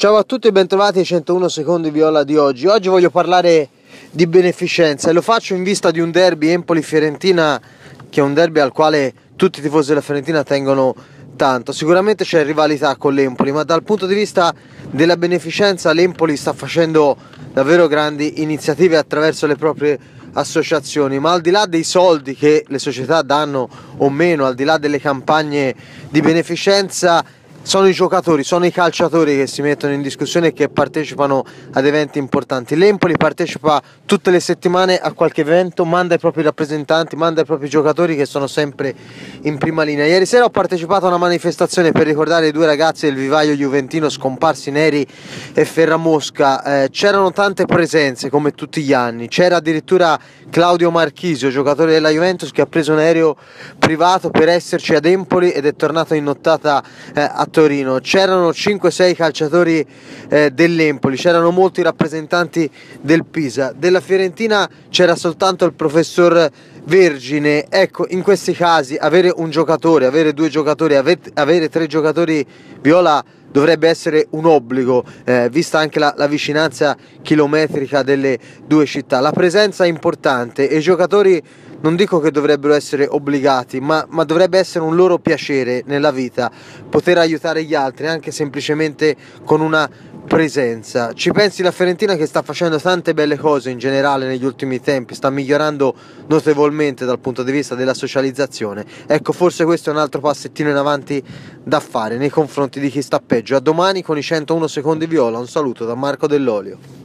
Ciao a tutti e bentrovati ai 101 secondi viola di oggi. Oggi voglio parlare di beneficenza e lo faccio in vista di un derby Empoli-Fiorentina, che è un derby al quale tutti i tifosi della Fiorentina tengono tanto. Sicuramente c'è rivalità con l'Empoli, ma dal punto di vista della beneficenza l'Empoli sta facendo davvero grandi iniziative attraverso le proprie associazioni, ma al di là dei soldi che le società danno o meno, al di là delle campagne di beneficenza, sono i giocatori, sono i calciatori che si mettono in discussione e che partecipano ad eventi importanti. L'Empoli partecipa tutte le settimane a qualche evento, manda i propri rappresentanti, manda i propri giocatori che sono sempre in prima linea. Ieri sera ho partecipato a una manifestazione per ricordare i due ragazzi del vivaio juventino scomparsi, Neri e Ferramosca. C'erano tante presenze come tutti gli anni, c'era addirittura Claudio Marchisio, giocatore della Juventus, che ha preso un aereo privato per esserci ad Empoli ed è tornato in nottata a Torino. C'erano 5-6 calciatori dell'Empoli, c'erano molti rappresentanti del Pisa. Della Fiorentina c'era soltanto il professor Vergine. Ecco, in questi casi avere un giocatore, avere due giocatori, avere tre giocatori viola dovrebbe essere un obbligo, vista anche la vicinanza chilometrica delle due città. La presenza è importante e i giocatori non dico che dovrebbero essere obbligati, ma dovrebbe essere un loro piacere nella vita poter aiutare gli altri anche semplicemente con una presenza. Ci pensi la Fiorentina, che sta facendo tante belle cose in generale negli ultimi tempi, sta migliorando notevolmente dal punto di vista della socializzazione. Ecco, forse questo è un altro passettino in avanti da fare nei confronti di chi sta peggio. A domani con i 101 secondi viola. Un saluto da Marco Dell'Olio.